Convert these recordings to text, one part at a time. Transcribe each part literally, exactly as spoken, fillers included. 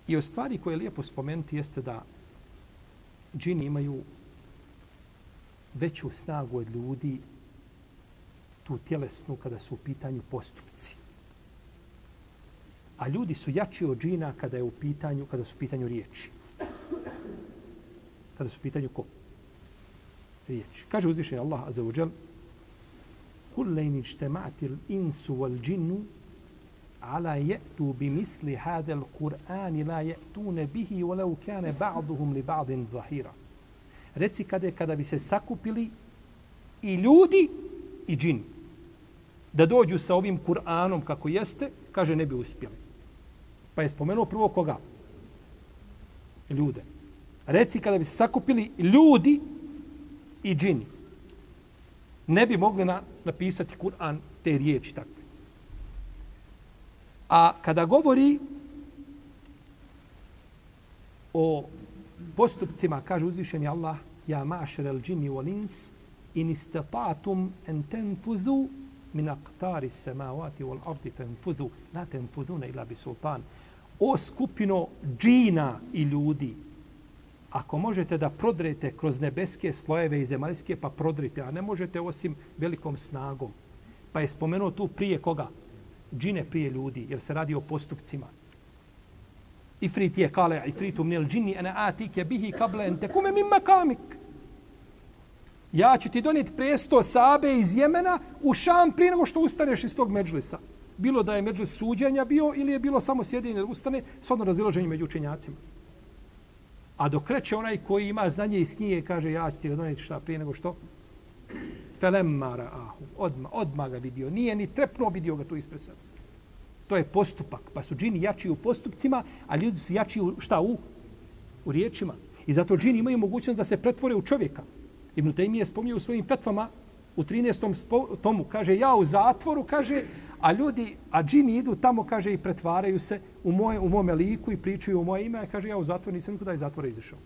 I od stvari koje je lijepo spomenuti jeste da džini imaju veću snagu od ljudi, tu tjelesnu, kada su u pitanju postupci. A ljudi su jači od džina kada je u pitanju, kada su u pitanju riječi. Kada su u pitanju ko? Riječi. Kaže uzvišeni Allah azza wa džal: "Kul lejn ijtama'atil insu wal džinnu ala ya'tu bimisli hadal Qur'ani la ya'tuna bihi walau kana ba'duhum li ba'din zahira." Reci kada kada bi se sakupili i ljudi i džini da dođu sa ovim Kur'anom kako jeste, kaže ne bi uspjeli. Pa je spomenuo prvo koga? Ljude. Reci kada bi se sakupili ljudi i džini, ne bi mogli na, napisati Kur'an te riječi takve. A kada govori o postupcima, kaže uzvišeni Allah: "Ja ma'šer al-džinni wal-ins in istata'tum an tanfuzu min aqtari samawati wal ardi fanfuzu la tanfuzuna illa bi sultan." O skupino džina i ljudi, ako možete da prodrete kroz nebeske slojeve i zemaljske, pa prodrite, a ne možete osim velikom snagom. Pa je spomenuo tu prije koga? Džine prije ljudi, jer se radi o postupcima. Ifrit je kale, ifritu minel džini, ene atike bihi kable ente kume min makamik. Ja ću ti donijeti presto Sabe iz Jemena u Šam prije nego što ustaneš iz tog medžlisa. Bilo da je medžlis suđenja bio ili je bilo samo sjedinje da ustane, s odno razilaženje među učenjacima. A dok reče onaj koji ima znanje iz knjige, kaže ja ću ti ga donijeti šta prije nego što? Felemma ra'ahu. Odma, odma ga vidio. Nije ni trepnuo, vidio ga tu ispred sebe. To je postupak. Pa su džini jači u postupcima, a ljudi su jači u šta? U, u riječima. I zato džini imaju mogućnost da se pretvore u čovjeka. Ibn Taymije spominje u svojim fetvama u trinaestom tomu. Kaže, ja u zatvoru, kaže, a ljudi, a džini idu tamo, kaže, i pretvaraju se u, moje, u mome liku i pričaju u moje ime. A kaže, ja u zatvoru nisam nikuda iz zatvora izašao.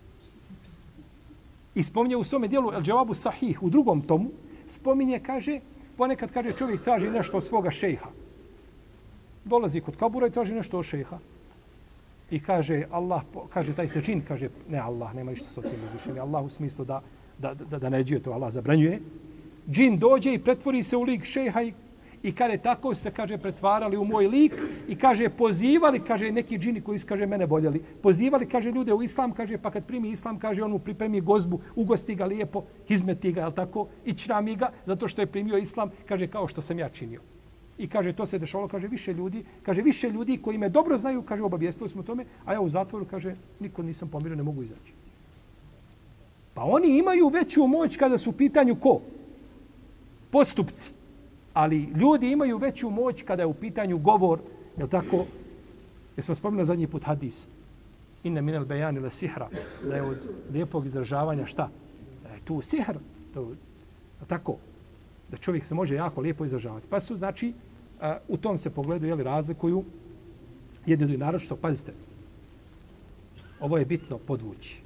I spominje u svome dijelu El Dževabu Sahih, u drugom tomu, spominje, kaže, ponekad, kaže, čovjek traži nešto od svoga šejha. Dolazi kod kabura i traži nešto od šejha. I kaže, Allah, kaže, taj se džin, kaže, ne Allah, nema ništa sa tim izvišenje. Allah u smislu da, da, da, da neđuje to, Allah zabranjuje. Džin dođe i pretvori se u lik šejha i, i kada je tako se, kaže, pretvarali u moj lik i kaže, pozivali, kaže, neki džini koji su, kaže, mene voljeli, pozivali, kaže, ljude u islam, kaže, pa kad primi islam, kaže, on mu pripremi gozbu, ugosti ga lijepo, izmeti ga, jel tako, i črami ga, zato što je primio islam, kaže, kao što sam ja činio. I kaže, to se dešavalo, kaže, više ljudi, kaže, više ljudi koji me dobro znaju, kaže, obavijestili smo tome, a ja u zatvoru, kaže, niko nisam pomirio, ne mogu izaći. Pa oni imaju veću moć kada su u pitanju ko? Postupci. Ali ljudi imaju veću moć kada je u pitanju govor, je li tako? Jesmo spomenuli zadnji put hadis. Inne minel bejani le sihra. Da je od lijepog izražavanja šta? Da je tu sihr. To, je tako? Da čovjek se može jako lijepo izražavati. Pa su, znači, u tom se pogledu, jeli, razlikuju jedni drugi narod, što, pazite, ovo je bitno podvući.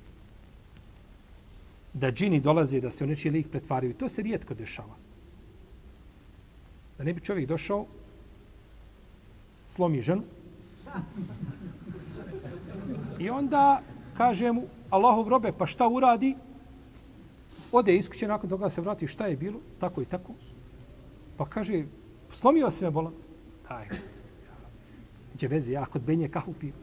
Da džini dolaze da se u nečiji lik pretvaraju. To se rijetko dešava. Da ne bi čovjek došao, slomi ženu i onda kaže mu, Allahov robe, pa šta uradi? Ode iz kuće, nakon toga se vrati, šta je bilo? Tako i tako. Pa kaže, slomio se me bolan. Aj, gdje veze, ja kod Benje kahu piju.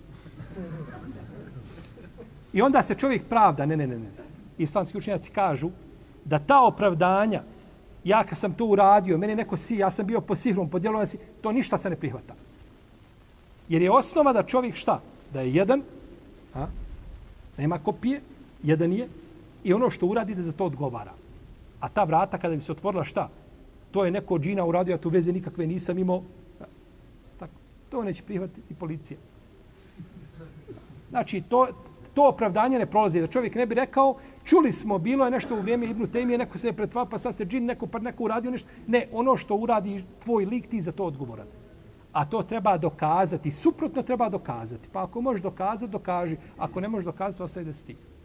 I onda se čovjek pravda, ne, ne, ne, ne. Islamski učenjaci kažu da ta opravdanja, ja kad sam to uradio, mene neko si, ja sam bio po sihrom, po djelovanju si, to ništa se ne prihvata. Jer je osnova da čovjek šta? Da je jedan, a? Nema kopije, jedan je, i ono što uradi da za to odgovara. A ta vrata kada bi se otvorila šta? To je neko džina uradio, ja tu veze nikakve nisam imao. Tako, to neće prihvatiti i policija. Znači, to, to opravdanje ne prolazi. Da čovjek ne bi rekao, čuli smo, bilo je nešto u vrijeme Ibn Taymije, neko se je pretva, pa sad se džin, neko pa neko uradio nešto. Ne, ono što uradi tvoj lik, ti za to odgovoran. A to treba dokazati, suprotno treba dokazati. Pa ako možeš dokazati, dokaži. Ako ne možeš dokazati, ostaje da si ti.